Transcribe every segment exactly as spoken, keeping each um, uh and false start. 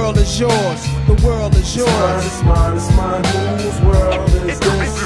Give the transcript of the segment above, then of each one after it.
world is yours. The world is yours. It's mine, it's mine, it's mine. Whose world is this?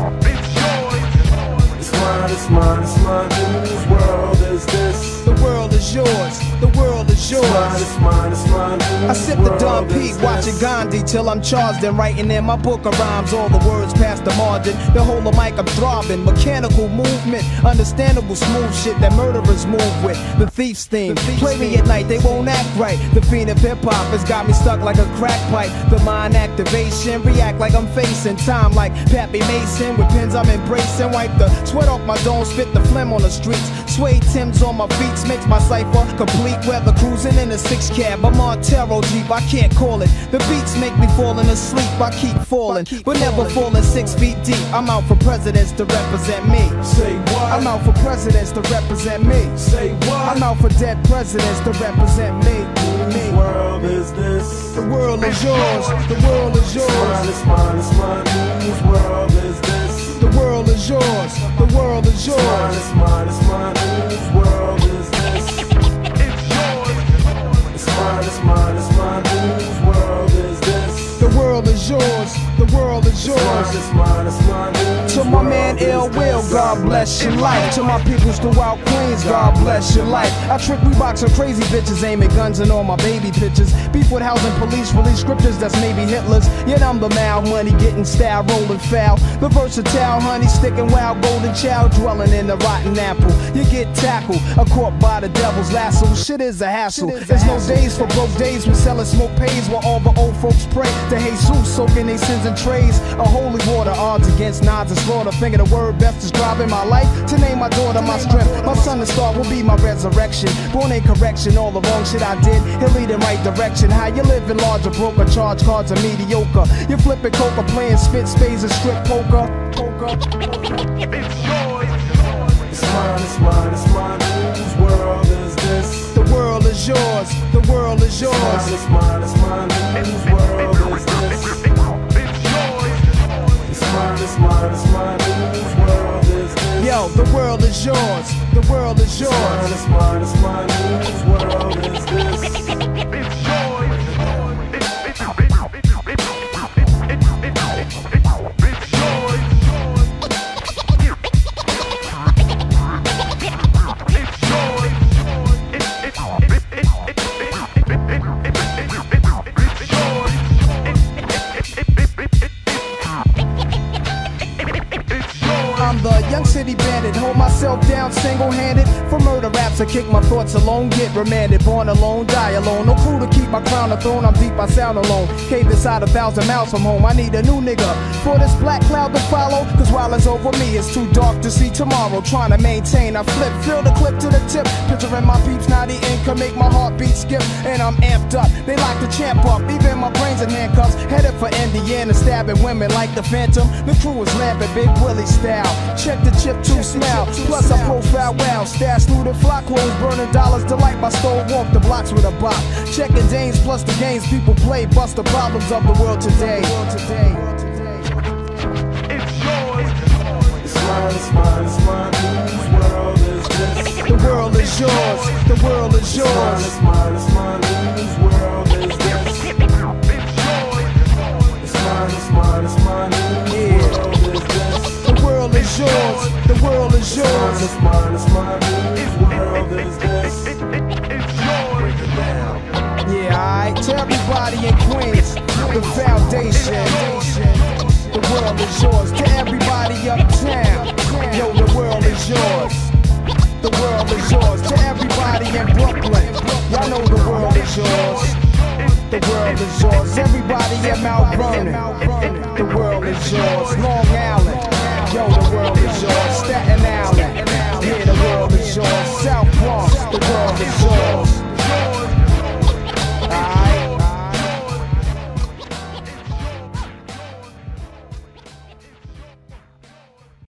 It's mine, it's mine, it's mine. Whose world is this? The world is yours. The world is yours. It's mine, it's mine, it's mine. I sip the Don Pete, watching Gandhi till I'm charged and writing in my book of rhymes. All the words past the margin. The whole of mic I'm throbbing. Mechanical movement, understandable smooth shit that murderers move with. The thief's theme. Play me at night, they won't act right. The fiend of hip hop has got me stuck like a crack pipe. The mind activation, react like I'm facing time like Pappy Mason. With pins I'm embracing. Wipe the sweat off my dome, spit the phlegm on the streets. Suede Timbs on my feet makes my cipher complete. Weather cruising in a six cab, I'm on Taro Jeep, I can't call it. The beats make me falling asleep, I keep falling, but never falling six feet deep. I'm out for presidents to represent me. Say what? I'm out for presidents to represent me. Say what? I'm out for dead presidents to represent me. Whose world is this? The world is yours. The world is yours. It's mine, it's mine, it's mine. Whose world is this? The world is yours. The world is yours. It's mine, it's mine, it's mine. Whose world is this? It's mine, it's mine, it's mine. Whose world is this? The world is yours. The world is yours. It's mine, it's mine, it's mine. To my man Ill Will, God bless your life. To my peoples throughout Queens, God bless your life. I trick Reeboks and crazy bitches, aiming guns and all my baby pictures. Beef with housing police, release scriptures that's maybe Hitler's. Yet I'm the mal money, getting style, rolling foul. The versatile honey, sticking wild, golden child, dwelling in the rotten apple. You get tackled, a caught by the devil's lasso. Shit is a hassle. There's no days for broke days. We selling smoke pays while all the old folks pray to Jesus, soaking their sins in trays. A holy water, odds against nods and slaughter. Finger the word best describing my life. To name my daughter my strength. My son and star will be my resurrection. Born in correction, all the wrong shit I did, he'll lead in right direction. How you living large or broke or charge cards are mediocre. You flipping coca, playing spit spades and strip poker. Poker. It's yours. It's mine, it's mine, it's mine. Whose world is this? The world is yours. The world is yours. It's mine, it's mine, it's mine. Whose world is this? It's mine, it's mine, it's mine. Whose world is this? Yo, the world is yours. The world is yours. It's mine, it's mine, it's mine. Whose world is this? It's yours. I'm the young city bandit, hold myself down single-handed. For murder raps, I kick my thoughts alone, get remanded. Born alone, die alone, no crew to keep my crown a throne. I'm deep, I sound alone. Cave inside a thousand miles from home. I need a new nigga for this black cloud to follow. Cause while it's over me, it's too dark to see tomorrow. Trying to maintain, I flip, fill the clip to the tip. Picturing my peeps, now the ink can make my heartbeat skip. And I'm amped up, they like to champ up. Even my brains in handcuffs, headed for Indiana, stabbing women like the Phantom. The crew is lamping, Big Willie style. Check the chip to smell, plus I profile well. Stash through the flock clothes, burning dollars to light my stove. Walk the blocks with a bop. Checking dames plus the games people play. Bust the problems of the world today. It's yours. It's mine, it's mine, it's mine. Whose world is this? The world is yours. The world is yours. It's mine, it's mine, it's mine. Whose world is this? It's yours. It's mine, it's mine, it's mine. Whose world is this? The world is yours. The world is yours. It's mine, it's mine, whose world is this? It's yours. Yeah, alright. To everybody in Queens, the foundation. The world is yours. To everybody uptown, yo, the world is yours. The world is yours. To everybody in Brooklyn, y'all know the world is yours. The world is yours. Everybody in Mount Vernon, the world is yours. Long Island, yo, the world is yours. Staten Island, yeah, the world is yours.